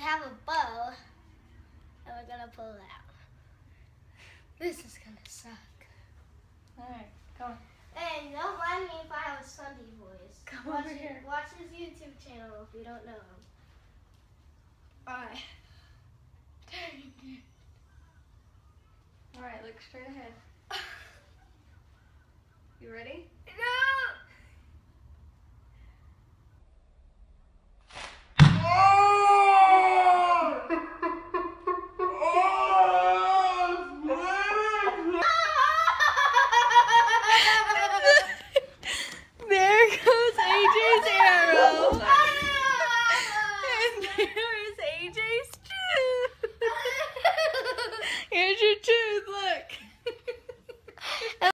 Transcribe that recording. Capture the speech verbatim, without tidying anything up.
have a bow, and we're gonna pull it out. This is gonna suck. Alright, come on. Hey, don't mind me if I have a Sunday voice. Come watch over it, here. Watch his YouTube channel if you don't know him. Alright. Alright, look straight ahead. You ready? No!